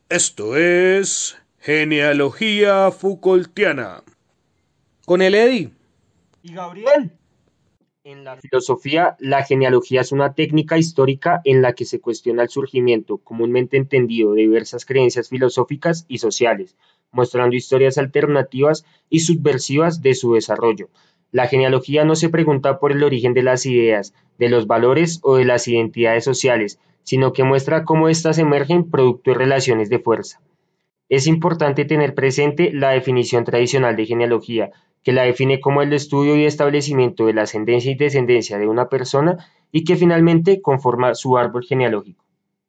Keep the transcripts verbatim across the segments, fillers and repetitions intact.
Esto es Genealogía Foucaultiana. Con el Eddy. ¿Y Gabriel? En la filosofía, la genealogía es una técnica histórica en la que se cuestiona el surgimiento, comúnmente entendido, de diversas creencias filosóficas y sociales, mostrando historias alternativas y subversivas de su desarrollo. La genealogía no se pregunta por el origen de las ideas, de los valores o de las identidades sociales, sino que muestra cómo éstas emergen producto de relaciones de fuerza. Es importante tener presente la definición tradicional de genealogía, que la define como el estudio y establecimiento de la ascendencia y descendencia de una persona y que finalmente conforma su árbol genealógico.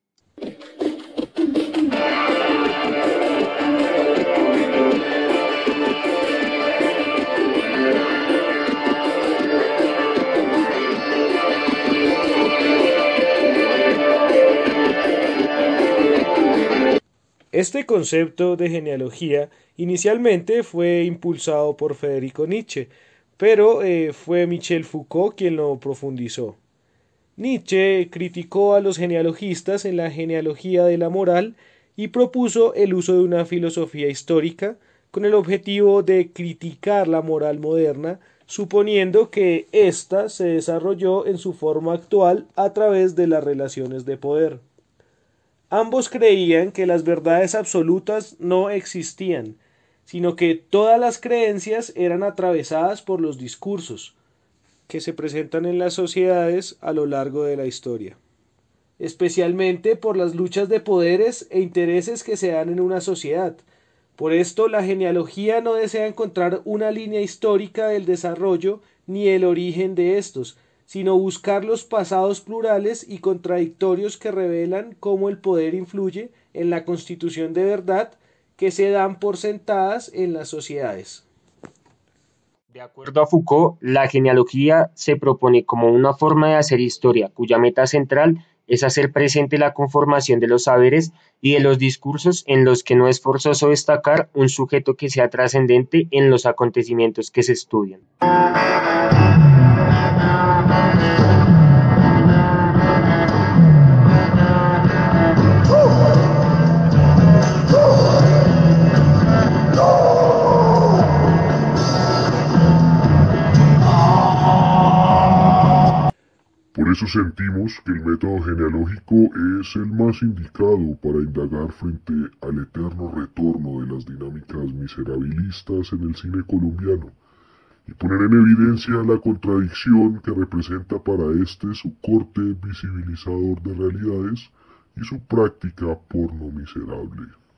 Este concepto de genealogía inicialmente fue impulsado por Federico Nietzsche, pero eh, fue Michel Foucault quien lo profundizó. Nietzsche criticó a los genealogistas en la genealogía de la moral y propuso el uso de una filosofía histórica con el objetivo de criticar la moral moderna, suponiendo que ésta se desarrolló en su forma actual a través de las relaciones de poder. Ambos creían que las verdades absolutas no existían, sino que todas las creencias eran atravesadas por los discursos que se presentan en las sociedades a lo largo de la historia, especialmente por las luchas de poderes e intereses que se dan en una sociedad. Por esto, la genealogía no desea encontrar una línea histórica del desarrollo ni el origen de estos, sino buscar los pasados plurales y contradictorios que revelan cómo el poder influye en la constitución de verdad que se dan por sentadas en las sociedades. De acuerdo a Foucault, la genealogía se propone como una forma de hacer historia, cuya meta central es hacer presente la conformación de los saberes y de los discursos en los que no es forzoso destacar un sujeto que sea trascendente en los acontecimientos que se estudian. Por eso sentimos que el método genealógico es el más indicado para indagar frente al eterno retorno de las dinámicas miserabilistas en el cine colombiano y poner en evidencia la contradicción que representa para este su corte visibilizador de realidades y su práctica porno miserable.